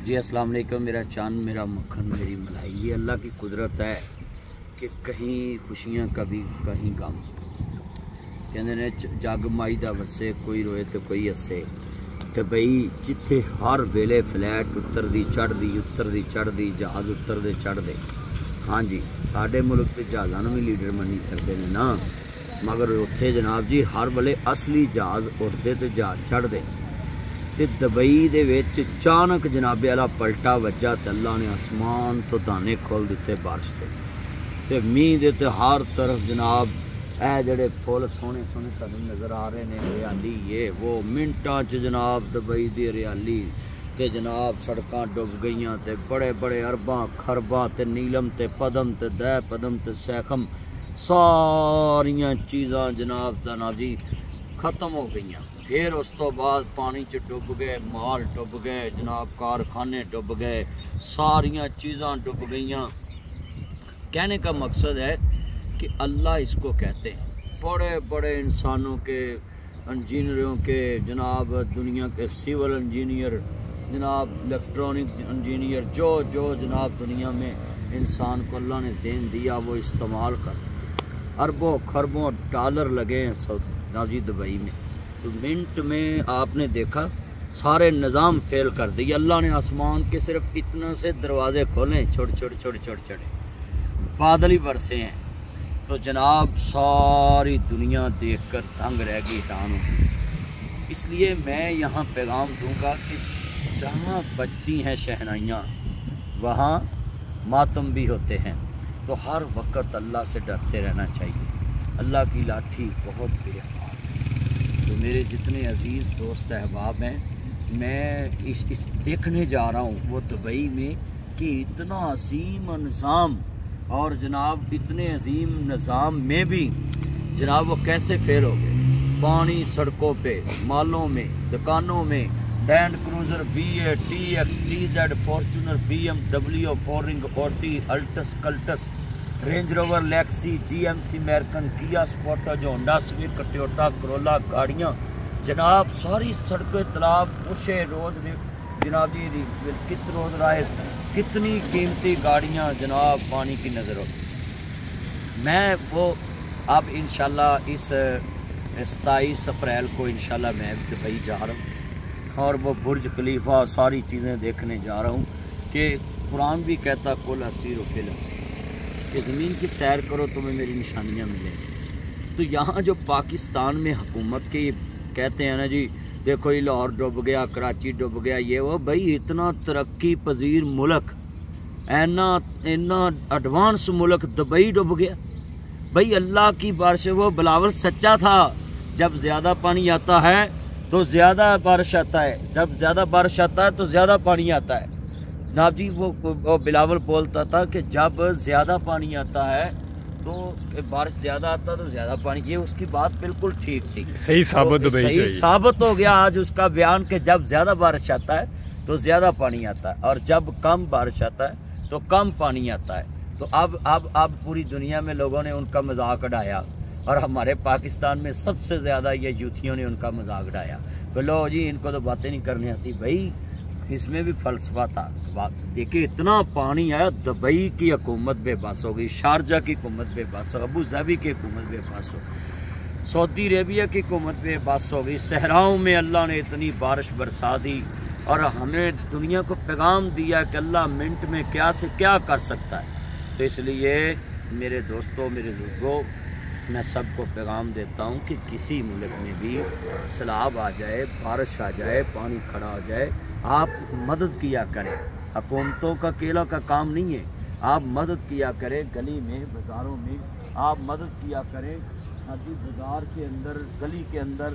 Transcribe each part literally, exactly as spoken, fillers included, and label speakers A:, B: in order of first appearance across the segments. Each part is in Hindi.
A: जी अस्सलाम वालेकुम। मेरा चांद मेरा मक्खन मेरी मलाई, ये अल्लाह की कुदरत है कि कहीं खुशियाँ कभी कहीं गम। कहते ने जग माई दा वसे, कोई रोए तो कोई हसे। तो बई जिथे हर वेले फ्लैट उतरदी चढ़दी उतरदी चढ़दी जहाज़ उतरदे चढ़दे। हाँ जी, साढ़े मुल्क के जहाज़ों भी लीडर मनी करते हैं ना, मगर उत्थे जनाब जी हर वेले असली जहाज़ उठते तो जहाज़ चढ़ते। तो दुबई दे विच अचानक जनाबे वाला पलटा वज्जा तो अल्लाह ने आसमान तो दाने खोल दिते बारिश के, तो मीह दे ते हर तरफ जनाब ए जड़े फुल सोहने सोहने तुहानू नज़र आ रहे हैं, हरियाली ये वो मिनटां च जनाब दुबई दी हरियाली। ते जनाब सड़कां डुब गईयां, ते बड़े बड़े अरबां खरबां ते नीलम ते पदम ते दै पदम ते सैखम सारियां चीज़ां जनाब जनाब जी ख़त्म हो गईयां। फिर उस तो बाद पानी च डुब गए, माल डुब गए, जनाब कारखाने डुब गए, सारियां चीज़ां डुब गईयां। कहने का मकसद है कि अल्लाह इसको कहते हैं, बड़े बड़े इंसानों के इंजीनियरों के जनाब दुनिया के सिविल इंजीनियर जनाब इलेक्ट्रॉनिक इंजीनियर जो जो जनाब दुनिया में इंसान को अल्लाह ने ज़हन दिया वो इस्तेमाल कर, अरबों खरबों डॉलर लगे हैं जनाब जी दुबई में। तो मिनट में आपने देखा सारे निज़ाम फेल कर दिए। अल्लाह ने आसमान के सिर्फ इतना से दरवाजे खोले, छोटे छोटे छोटे छोटे छोटे बादल ही बरसे हैं। तो जनाब सारी दुनिया देखकर दंग रह गई, हैरान हो। इसलिए मैं यहाँ पैगाम दूंगा कि जहाँ बजती हैं शहनाइयाँ वहाँ मातम भी होते हैं। तो हर वक्त अल्लाह से डरते रहना चाहिए। अल्लाह की लाठी बहुत बेआवाज़ है। तो मेरे जितने अजीज़ दोस्त अहबाब हैं, मैं इस इस देखने जा रहा हूँ वो दुबई में कि इतना अजीम निज़ाम और जनाब इतने अजीम निज़ाम में भी जनाब वो कैसे फेल हो गए। पानी सड़कों पे, मालों में, दुकानों में, Land Cruiser B A T X T Z Fortuner B M W फोरिंग Audi Altis Cultus Range Rover Lexus G M C American Kia Sportage Honda Swift Toyota Corolla गाड़ियाँ जनाब सारी सड़कें तालाब उशे रोज जनाब जी कित रोज राइस कितनी कीमती गाड़ियाँ जनाब पानी की नज़र हो। मैं वो अब इंशाल्लाह इस सताईस अप्रैल को इंशाल्लाह मैं दुबई जा रहा हूँ और वो बुर्ज खलीफा सारी चीज़ें देखने जा रहा हूँ कि कुरान भी कहता कुल असीर फिल्म कि ज़मीन की सैर करो तुम्हें मेरी निशानियाँ मिलें। तो यहाँ जो पाकिस्तान में हुकूमत के कहते हैं ना जी देखो ये लाहौर डूब गया, कराची डूब गया, ये वो भाई इतना तरक्की पजीर मुल्क, इना इना एडवांस मुल्क दुबई डूब गया। भाई अल्लाह की बारिश, वो बिलावल सच्चा था, जब ज़्यादा पानी आता है तो ज़्यादा बारिश आता है, जब ज़्यादा बारिश आता है तो ज़्यादा पानी आता है। जनाब जी वो, वो बिलावल बोलता था कि जब ज़्यादा पानी आता है तो बारिश ज़्यादा आता तो ज़्यादा पानी, ये उसकी बात बिल्कुल ठीक थी, सही साबित तो सही साबित हो गया आज उसका बयान कि जब ज़्यादा बारिश आता है तो ज़्यादा पानी आता है और जब कम बारिश आता है तो कम पानी आता है। तो अब अब अब पूरी दुनिया में लोगों ने उनका मजाक उड़ाया और हमारे पाकिस्तान में सबसे ज़्यादा ये यूथियों ने उनका मजाक उड़ाया। बोलो जी इनको तो बातें नहीं करनी आती। भाई इसमें भी फ़लसफ़ा था। देखिए इतना पानी आया, दुबई की हुकूमत बेबस हो गई, शारजा की हुकूमत बेबस हो, अबू धाबी की हुकूमत बेबस हो, सऊदी अरेबिया की हुकूमत बेबस हो गई। सहराओं में अल्लाह ने इतनी बारिश बरसा दी और हमें दुनिया को पैगाम दिया कि अल्लाह मिनट में क्या से क्या कर सकता है। तो इसलिए मेरे दोस्तों मेरे लोगों मैं सबको पैगाम देता हूँ कि किसी मुल्क में भी सैलाब आ जाए, बारिश आ जाए, पानी खड़ा हो जाए, आप मदद किया करें। हुकूमतों का अकेला का काम नहीं है, आप मदद किया करें। गली में बाज़ारों में आप मदद किया करें। अभी बाज़ार के अंदर, गली के अंदर,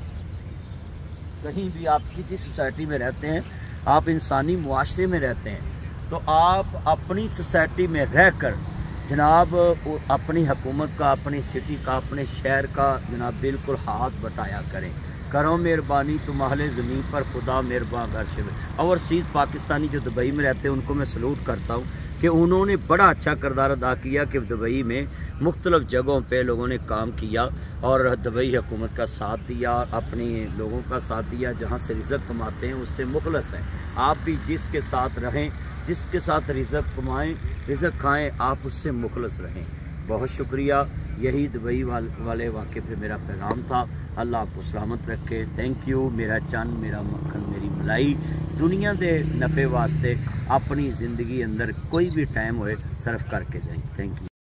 A: कहीं भी आप किसी सोसाइटी में रहते हैं, आप इंसानी मुआशरे में रहते हैं, तो आप अपनी सोसाइटी में रहकर जनाब अपनी हुकूमत का, अपनी सिटी का, अपने शहर का जनाब बिल्कुल हाथ बटाया करें। करो मेहरबानी तुम्हारे ज़मीन पर खुदा मेहरबान अर्श में। ओवरसीज़ पाकिस्तानी जो दुबई में रहते हैं उनको मैं सलूट करता हूँ कि उन्होंने बड़ा अच्छा किरदार अदा किया कि दुबई में मुख्तलिफ़ जगहों पे लोगों ने काम किया और दुबई हुकूमत का साथ दिया, अपने लोगों का साथ दिया, जहाँ से रिज़्क़ कमाते हैं उससे मुखलस हैं। आप भी जिसके साथ रहें, जिसके साथ रिज़्क़ कमाएँ, रिज़्क़ खाएँ, आप उससे मुखलस रहें। बहुत शुक्रिया। यही दुबई वाल, वाले वाक़े पे मेरा पैगाम था। अल्लाह आपको सलामत रखे। Thank you. मेरा चंद मेरा मक्खन मेरी मलाई दुनिया के नफ़े वास्ते अपनी ज़िंदगी अंदर कोई भी टाइम होए सर्फ करके जाए। Thank you.